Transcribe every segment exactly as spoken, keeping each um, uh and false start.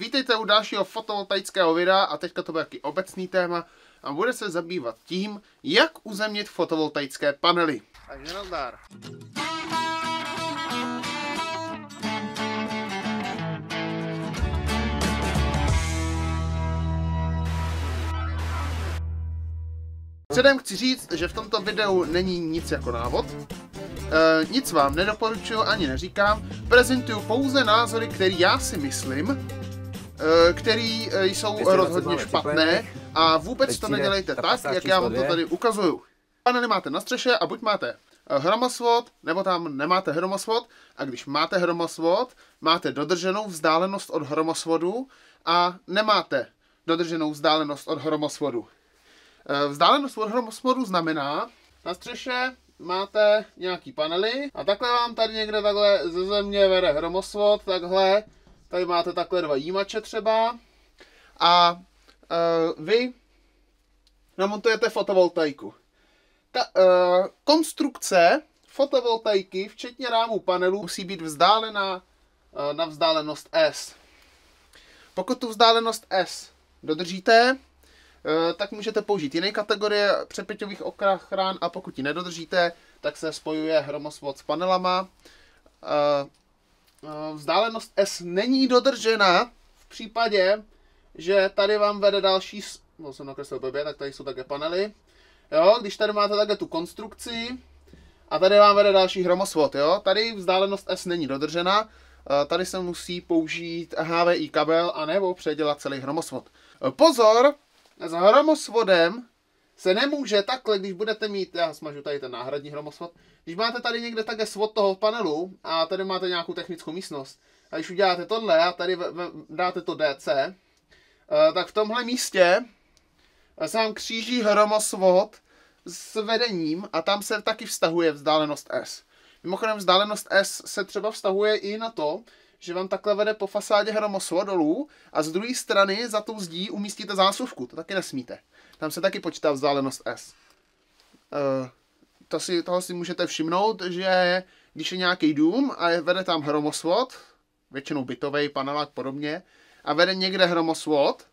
Vítejte u dalšího fotovoltaického videa a teďka to bude taky obecný téma a bude se zabývat tím, jak uzemnit fotovoltaické panely. Takže nazdar. Předem chci říct, že v tomto videu není nic jako návod. E, nic vám nedoporučuju ani neříkám. Prezentuju pouze názory, které já si myslím, e, které jsou rozhodně špatné a vůbec to nedělejte tak, jak já vám to tady ukazuju. Panely máte na střeše a buď máte hromosvod, nebo tam nemáte hromosvod. A když máte hromosvod, máte dodrženou vzdálenost od hromosvodu a nemáte dodrženou vzdálenost od hromosvodu. Vzdálenost od hromosvodu znamená, na střeše máte nějaký panely a takhle vám tady někde takhle ze země vede hromosvod, takhle, tady máte takhle dva jímače třeba a uh, vy namontujete fotovoltaiku. Ta uh, konstrukce fotovoltaiky, včetně rámu panelu, musí být vzdálená uh, na vzdálenost S. Pokud tu vzdálenost S dodržíte, tak můžete použít jiné kategorie přepěťových ochrán a pokud ji nedodržíte, tak se spojuje hromosvod s panelama. Vzdálenost S není dodržena v případě, že tady vám vede další, no jsem nakreslil blbě, tak tady jsou také panely. Jo, když tady máte také tu konstrukci a tady vám vede další hromosvod, jo, tady vzdálenost S není dodržena, tady se musí použít H V I kabel a nebo předělat celý hromosvod. Pozor! S hromosvodem se nemůže takhle, když budete mít, já smažu tady ten náhradní hromosvod, když máte tady někde také svod toho panelu a tady máte nějakou technickou místnost a když uděláte tohle a tady dáte to D C, tak v tomhle místě se vám kříží hromosvod s vedením a tam se taky vztahuje vzdálenost S. Mimochodem vzdálenost S se třeba vztahuje i na to, že vám takhle vede po fasádě hromosvod dolů a z druhé strany za tou zdí umístíte zásuvku. To taky nesmíte. Tam se taky počítá vzdálenost S. Uh, to si, toho si můžete všimnout, že když je nějaký dům a vede tam hromosvod, většinou bytový, panelák podobně, a vede někde hromosvod,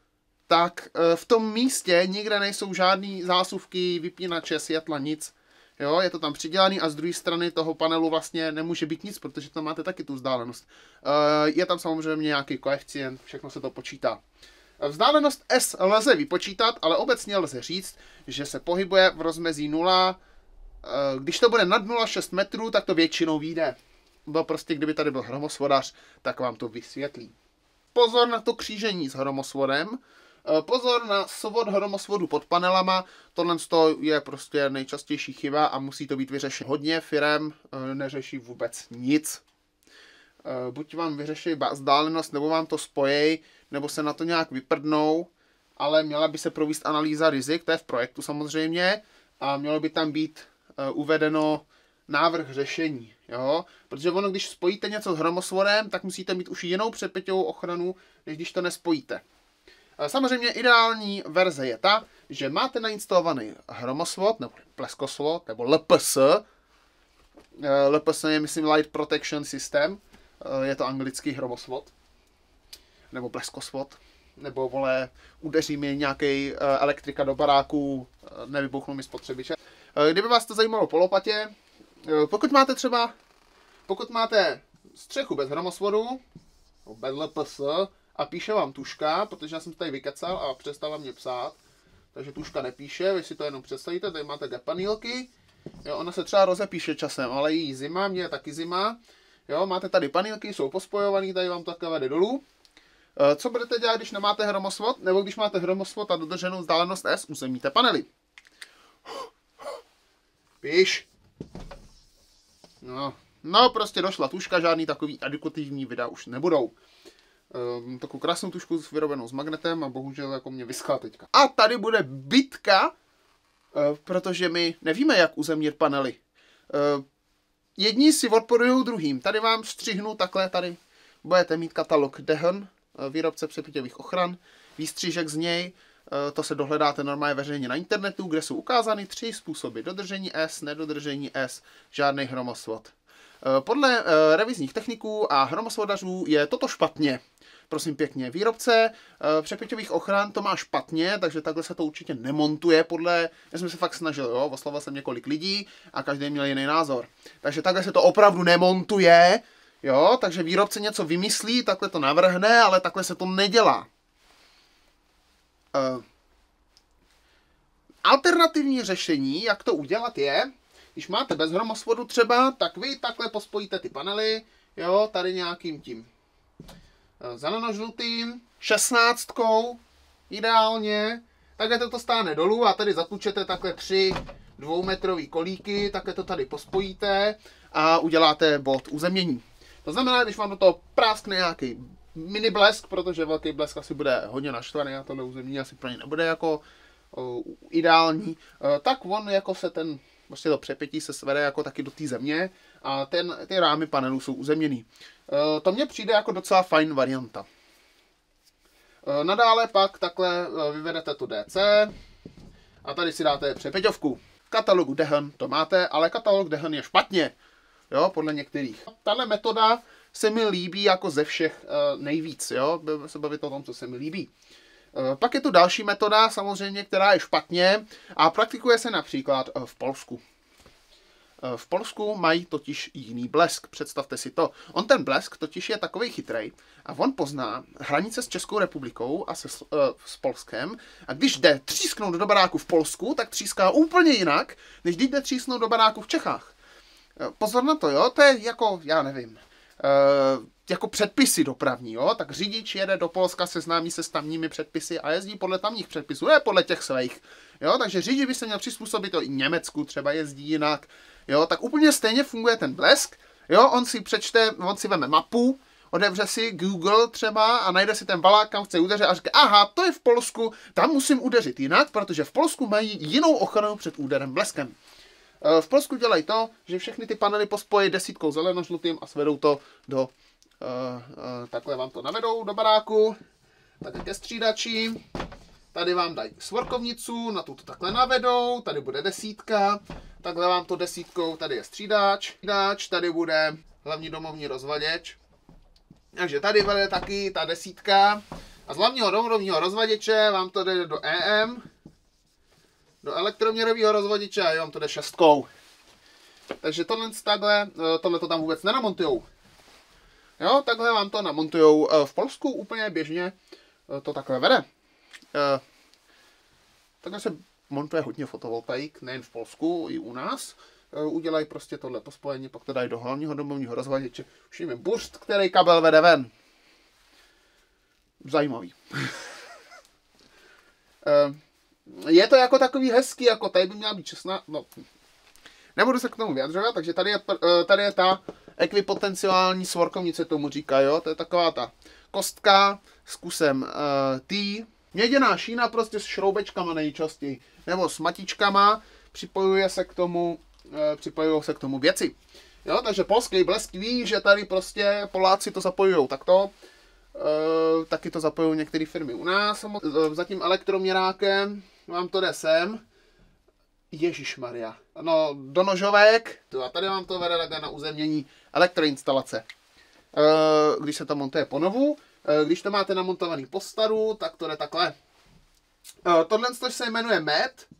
tak uh, v tom místě nikde nejsou žádný zásuvky, vypínače, světla, nic. Jo, je to tam přidělaný a z druhé strany toho panelu vlastně nemůže být nic, protože tam máte taky tu vzdálenost. Je tam samozřejmě nějaký koeficient, všechno se to počítá. Vzdálenost S lze vypočítat, ale obecně lze říct, že se pohybuje v rozmezí nula. Když to bude nad nula celá šest metrů, tak to většinou vyjde. Bo prostě kdyby tady byl hromosvodař, tak vám to vysvětlí. Pozor na to křížení s hromosvodem. Pozor na svod hromosvodu pod panelama, tohle je prostě nejčastější chyba a musí to být vyřešeno. Hodně firem neřeší vůbec nic. Buď vám vyřeší vzdálenost, nebo vám to spojej, nebo se na to nějak vyprdnou, ale měla by se provést analýza rizik, to je v projektu samozřejmě, a mělo by tam být uvedeno návrh řešení. Jo? Protože ono, když spojíte něco s hromosvodem, tak musíte mít už jinou přepěťovou ochranu, než když to nespojíte. Samozřejmě ideální verze je ta, že máte nainstalovaný hromosvod, nebo pleskosvod, nebo L P S. L P S je, myslím, Light Protection System. Je to anglický hromosvod. Nebo pleskosvod. Nebo, vole, udeří mi nějaký elektrika do baráku, nevybuchnou mi spotřebiče. Kdyby vás to zajímalo po lopatě, pokud máte třeba, pokud máte střechu bez hromosvodu, bez L P S, a píše vám tuška, protože já jsem to tady vykecal a přestala mě psát. Takže tuška nepíše, vy si to jenom představíte, tady máte panelky. Jo, ona se třeba rozepíše časem, ale jí zima, mě je taky zima. Jo, máte tady panelky, jsou pospojované, tady vám to takhle vede dolů. Co budete dělat, když nemáte hromosvod? Nebo když máte hromosvod a dodrženou vzdálenost S, uzemníte panely. Píš. No, no prostě došla tuška, žádný takový edukativní videa už nebudou. Um, takovou krásnou tušku vyrobenou s magnetem a bohužel jako mě vyschla teďka. A tady bude bitka, uh, protože my nevíme, jak uzemnit panely. Uh, jedni si odporují druhým. Tady vám střihnu takhle, tady budete mít katalog Dehn, uh, výrobce přepěťových ochran, výstřížek z něj, uh, to se dohledáte normálně veřejně na internetu, kde jsou ukázány tři způsoby. Dodržení S, nedodržení S, žádný hromosvod. Uh, podle uh, revizních techniků a hromosvodařů je toto špatně. prosím pěkně, výrobce uh, přepěťových ochran to má špatně, takže takhle se to určitě nemontuje podle, já jsem se fakt snažil, jo, oslovil jsem několik lidí a každý měl jiný názor. Takže takhle se to opravdu nemontuje, jo, takže výrobce něco vymyslí, takhle to navrhne, ale takhle se to nedělá. Uh, alternativní řešení, jak to udělat je, když máte bez hromosvodu třeba, tak vy takhle pospojíte ty panely, jo, tady nějakým tím zelenožlutým, šestnáctkou, ideálně, takhle to stáhne dolů a tady zatlučete takhle tři dvoumetrový kolíky, takhle to tady pospojíte a uděláte bod uzemnění. To znamená, když vám do toho práskne nějaký mini blesk, protože velký blesk asi bude hodně naštvaný a tohle uzemnění asi pro ně nebude jako uh, ideální, uh, tak on jako se ten, prostě to přepětí se svede jako taky do té země a ten, ty rámy panelů jsou uzemněný. Uh, to mně přijde jako docela fajn varianta. Uh, nadále pak takhle uh, vyvedete tu D C a tady si dáte přepěťovku. Katalogu Dehn to máte, ale katalog Dehn je špatně, jo, podle některých. Tahle metoda se mi líbí jako ze všech uh, nejvíc, jo, budeme se bavit o tom, co se mi líbí. Uh, pak je tu další metoda, samozřejmě, která je špatně a praktikuje se například uh, v Polsku. Uh, v Polsku mají totiž jiný blesk, představte si to. On ten blesk totiž je takovej chytrej a on pozná hranice s Českou republikou a se, uh, s Polskem a když jde třísknout do baráku v Polsku, tak tříská úplně jinak, než když jde třísknout do baráku v Čechách. Uh, pozor na to, jo, to je jako, já nevím, Uh, jako předpisy dopravní, jo, tak řidič jede do Polska, seznámí se s tamními předpisy a jezdí podle tamních předpisů, ne podle těch svých, jo, takže řidič by se měl přizpůsobit to i Německu, třeba jezdí jinak, jo, tak úplně stejně funguje ten blesk, jo, on si přečte, on si veme mapu, otevře si Google třeba a najde si ten balák, kam chce udeřit a říká, aha, to je v Polsku, tam musím udeřit jinak, protože v Polsku mají jinou ochranu před úderem bleskem. V Polsku dělají to, že všechny ty panely pospojí desítkou zelenožlutým a svedou to do, uh, uh, takhle vám to navedou do baráku, tak ke střídači, tady vám dají svorkovnicu, na tu to takhle navedou, tady bude desítka, takhle vám to desítkou, tady je střídač, střídač tady bude hlavní domovní rozvaděč, takže tady vede taky ta desítka a z hlavního domovního rozvaděče vám to jde do E M, do elektroměrového rozvodiče a jo, to jde šestkou. Takže tohle takhle, tohle to tam vůbec nenamontujou. Jo, takhle vám to namontujou. V Polsku úplně běžně to takhle vede. Takhle se montuje hodně fotovoltaik, nejen v Polsku, i u nás. Udělají prostě tohle pospojení, pak to dají do hlavního domovního rozvaděče. Už jim je burst, který kabel vede ven. Zajímavý. Je to jako takový hezký, jako tady by měla být čestná, no, nebudu se k tomu vyjadřovat, takže tady je, tady je ta ekvipotenciální svorkovnice, tomu říká, jo, to je taková ta kostka s kusem uh, T, měděná šína prostě s šroubečkama nejčastěji, nebo s matičkama, připojuje se k tomu, uh, připojují se k tomu věci, jo, takže polský blesk ví, že tady prostě Poláci to zapojujou takto. Uh, taky to zapojují některé firmy u nás. Uh, za tím elektroměrákem vám to jde sem. Ježišmarja. No, do nožovek. A tady vám to vede takhle na uzemnění elektroinstalace. Uh, když se to montuje ponovu, uh, když to máte namontovaný po staru, tak to jde takhle. Uh, tohle se jmenuje M E T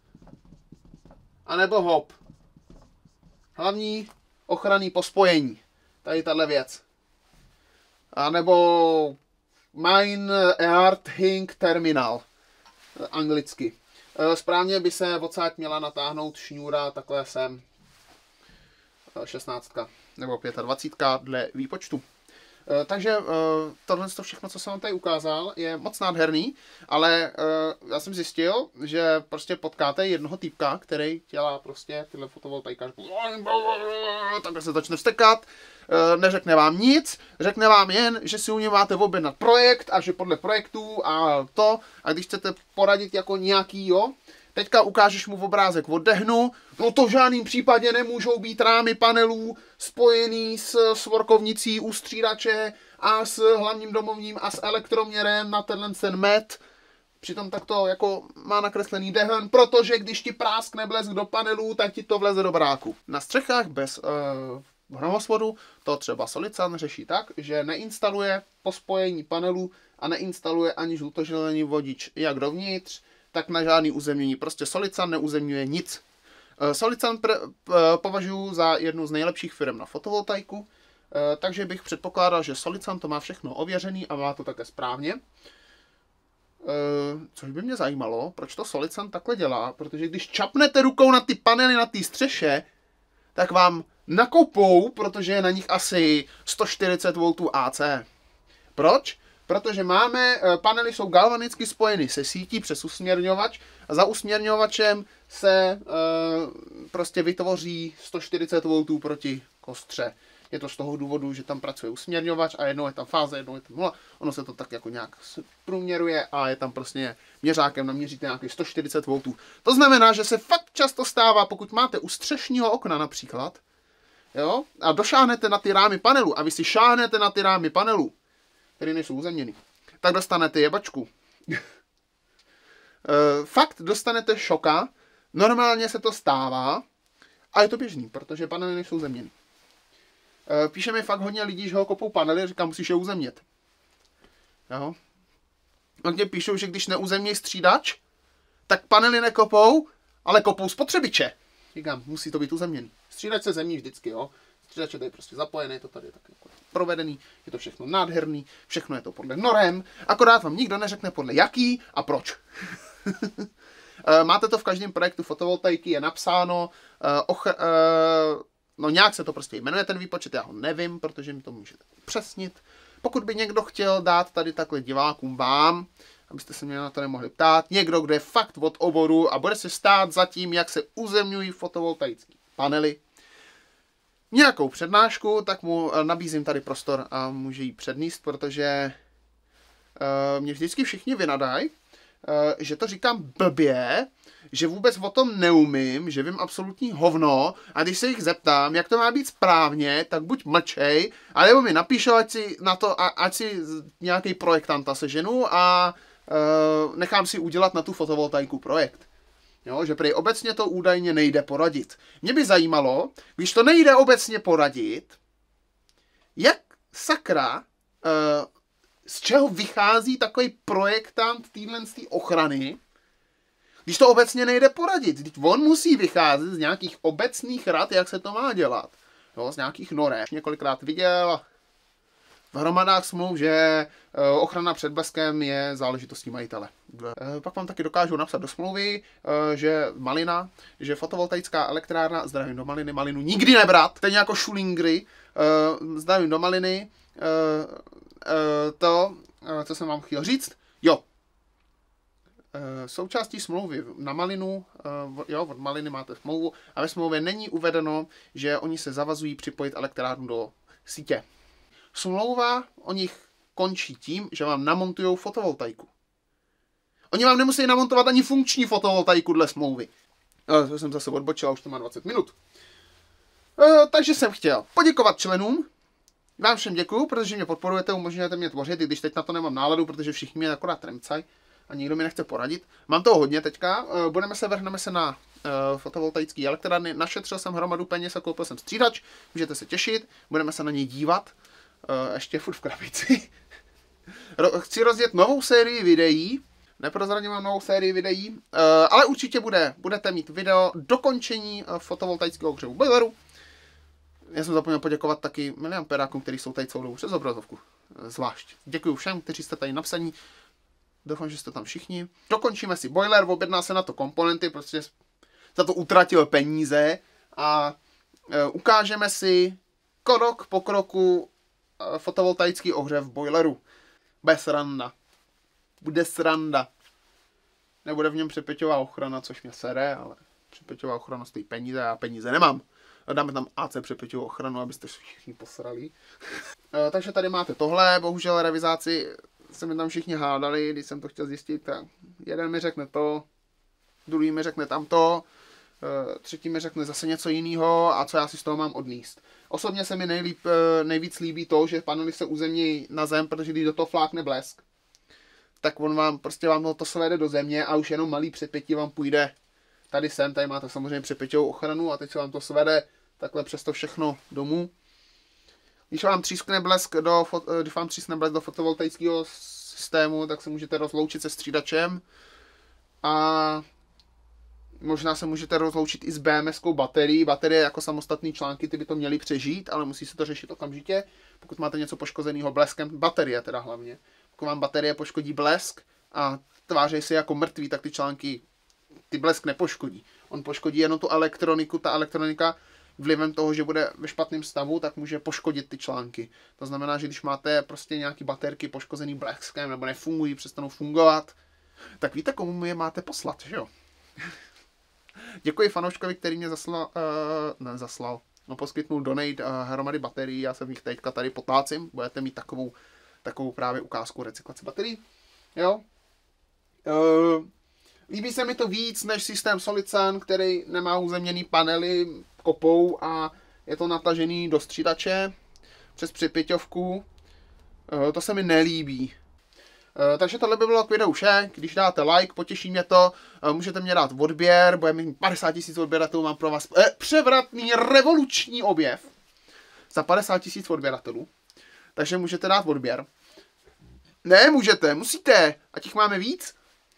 anebo H O P. Hlavní ochranný pospojení. Tady tahle věc. A nebo Main Earthing Terminal, anglicky. Správně by se odsáď měla natáhnout šňůra takhle sem šestnáctka nebo dvacet pět dle výpočtu. Takže tohle všechno, co jsem vám tady ukázal, je moc nádherný, ale já jsem zjistil, že prostě potkáte jednoho týpka, který dělá prostě tyhle fotovoltaikařky. Takhle se začne vstekat, neřekne vám nic, řekne vám jen, že si u něj máte objednat projekt a že podle projektů a to, a když chcete poradit jako nějaký, jo, teďka ukážeš mu obrázek od Dehnu, no to v žádném případě nemůžou být rámy panelů spojený s svorkovnicí u střídače a s hlavním domovním a s elektroměrem na tenhle ten M E T. Přitom tak to jako má nakreslený Dehn, protože když ti práskne blesk do panelů, tak ti to vleze do bráku. Na střechách bez uh, v hromosvodu, to třeba Solican řeší tak, že neinstaluje po spojení panelu a neinstaluje ani žlutoželený vodič jak dovnitř, tak na žádný uzemnění. Prostě Solican neuzemňuje nic. Solican považuji za jednu z nejlepších firm na fotovoltaiku, takže bych předpokládal, že Solican to má všechno ověřený a má to také správně. Což by mě zajímalo, proč to Solican takhle dělá, protože když čapnete rukou na ty panely na té střeše, tak vám nakopou, protože je na nich asi sto čtyřicet voltů A C. Proč? Protože máme, panely jsou galvanicky spojeny se sítí přes usměrňovač a za usměrňovačem se e, prostě vytvoří sto čtyřicet voltů proti kostře. Je to z toho důvodu, že tam pracuje usměrňovač a jednou je tam fáze, jednou je tam nula. Ono se to tak jako nějak průměruje a je tam prostě měřákem naměříte nějakých sto čtyřicet voltů. To znamená, že se fakt často stává, pokud máte u střešního okna například, jo, a došáhnete na ty rámy panelu a vy si šáhnete na ty rámy panelu, které nejsou uzemněny, tak dostanete jebačku. Fakt dostanete šoka, normálně se to stává a je to běžný, protože panely nejsou uzemněny. Píše mi fakt hodně lidí, že ho kopou panely, říkám, musíš je uzemnit. Jo. Hodně píšou, že když neuzemní střídač, tak panely nekopou, ale kopou spotřebiče. Říkám, musí to být uzemněný. Střídač se zemní vždycky, jo. Střídač je tady prostě zapojený, to tady je tak jako provedený, je to všechno nádherný, všechno je to podle norem, akorát vám nikdo neřekne podle jaký a proč. Máte to v každém projektu fotovoltaiky, je napsáno, uh, uh, no nějak se to prostě jmenuje ten výpočet, já ho nevím, protože mi to můžete upřesnit. Pokud by někdo chtěl dát tady takhle divákům vám, abyste se mě na to nemohli ptát, někdo, kdo je fakt od oboru a bude se stát za tím, jak se uzemňují fotovoltaické panely, nějakou přednášku, tak mu nabízím tady prostor a může jí předníst, protože uh, mě vždycky všichni vynadají, uh, že to říkám blbě, že vůbec o tom neumím, že vím absolutní hovno a když se jich zeptám, jak to má být správně, tak buď mlčej, anebo mi napíšou, ať si na to, a, ať si nějaký projektanta seženu a uh, nechám si udělat na tu fotovoltaiku projekt. Jo, že prý obecně to údajně nejde poradit. Mě by zajímalo, když to nejde obecně poradit, jak sakra, uh, z čeho vychází takový projektant téhle ochrany, když to obecně nejde poradit. Když on musí vycházet z nějakých obecných rad, jak se to má dělat. Jo, z nějakých norem. Několikrát viděl v hromadách smluv, že ochrana před bleskem je záležitostí majitele. Pak vám taky dokážu napsat do smlouvy, že malina, že fotovoltaická elektrárna, zdravím do maliny, malinu nikdy nebrat, stejně jako šulingry, zdravím do maliny, to, co jsem vám chtěl říct, jo. Součástí smlouvy na malinu, jo, od maliny máte smlouvu a ve smlouvě není uvedeno, že oni se zavazují připojit elektrárnu do sítě. Smlouva o nich končí tím, že vám namontujou fotovoltaiku. Oni vám nemusí namontovat ani funkční fotovoltaiku dle smlouvy. To jsem zase odbočil a už to má dvacet minut. E, takže jsem chtěl poděkovat členům. Vám všem děkuju, protože mě podporujete, umožňujete mě tvořit, i když teď na to nemám náladu, protože všichni mě akorát tremcají a nikdo mi nechce poradit. Mám toho hodně teďka. E, budeme se, vrhneme se na e, fotovoltaické elektrárny. Našetřil jsem hromadu peněz a koupil jsem střídač. Můžete se těšit, budeme se na něj dívat. Uh, ještě furt v krabici. Chci rozjet novou sérii videí. Neprozradím vám novou sérii videí, uh, ale určitě bude, budete mít video dokončení uh, fotovoltaického ohřevu boileru. Já jsem zapomněl poděkovat taky miliamperákům, kteří jsou tady celou dobu přes obrazovku. Uh, zvlášť. Děkuji všem, kteří jste tady napsaní. Doufám, že jste tam všichni. Dokončíme si boiler, objedná se na to komponenty, prostě za to utratil peníze a uh, ukážeme si krok po kroku fotovoltaický ohřev boileru. Bez sranda. Bude sranda. Nebude v něm přepěťová ochrana, což mě sere, ale přepěťová ochrana stojí peníze a já peníze nemám. Dáme tam A C přepěťovou ochranu, abyste všichni posrali. Takže tady máte tohle, bohužel revizáci se mi tam všichni hádali, když jsem to chtěl zjistit. Tak jeden mi řekne to, druhý mi řekne tamto, třetí mi řekne zase něco jiného a co já si z toho mám odníst. Osobně se mi nejlíp, nejvíc líbí to, že panely se uzemní na zem, protože když do toho flákne blesk, tak on vám, prostě vám to svede do země a už jenom malý přepětí vám půjde tady sem, tady máte samozřejmě přepěťovou ochranu a teď se vám to svede takhle přes to všechno domů. Když vám třískne blesk do, když vám třískne blesk do fotovoltaického systému, tak se můžete rozloučit se střídačem a možná se můžete rozloučit i s bé em eskou baterií. Baterie jako samostatné články, ty by to měly přežít, ale musí se to řešit okamžitě, pokud máte něco poškozeného bleskem, baterie teda hlavně. Pokud vám baterie poškodí blesk a tváří se jako mrtvý, tak ty články, ty blesk nepoškodí. On poškodí jenom tu elektroniku, ta elektronika vlivem toho, že bude ve špatném stavu, tak může poškodit ty články. To znamená, že když máte prostě nějaký baterky poškozený bleskem nebo nefungují, přestanou fungovat, tak víte, komu je máte poslat, že jo? Děkuji fanouškovi, který mě zaslal, uh, ne, zaslal, no poskytnul donate uh, hromady baterií, já se v nich teďka tady potlácím, budete mít takovou, takovou právě ukázku recyklace baterií, jo. Uh, líbí se mi to víc než systém SolidSun, který nemá uzemněný panely kopou a je to natažený do střídače přes připěťovku, uh, to se mi nelíbí. Takže tohle by bylo k videu vše. Když dáte like, potěší mě to, můžete mě dát odběr, budeme mít padesát tisíc odběratelů, mám pro vás eh, převratný revoluční objev za padesát tisíc odběratelů. Takže můžete dát odběr. Ne, můžete, musíte, ať jich máme víc.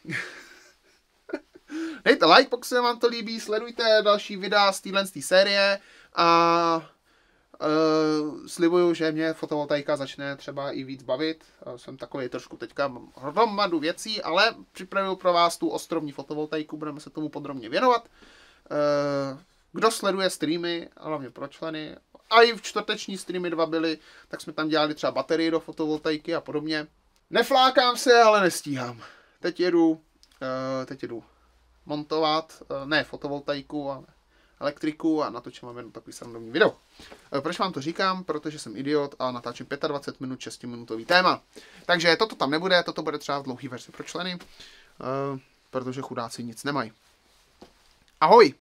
Dejte like, pokud se vám to líbí, sledujte další videa z téhle série a Uh, slibuju, že mě fotovoltaika začne třeba i víc bavit. Uh, jsem takový trošku teďka hromadu věcí, ale připravuju pro vás tu ostrovní fotovoltaiku, budeme se tomu podrobně věnovat. Uh, kdo sleduje streamy, hlavně pro členy, a i v čtvrteční streamy dva byly, tak jsme tam dělali třeba baterii do fotovoltaiky a podobně. Neflákám se, ale nestíhám. Teď jedu, uh, teď jedu montovat, uh, ne fotovoltaiku, ale elektriku a natočím vám jedno takový srandovní video. Proč vám to říkám? Protože jsem idiot a natáčím dvacet pět minut, šestiminutový téma. Takže toto tam nebude, toto bude třeba v dlouhý verzi pro členy, protože chudáci nic nemají. Ahoj!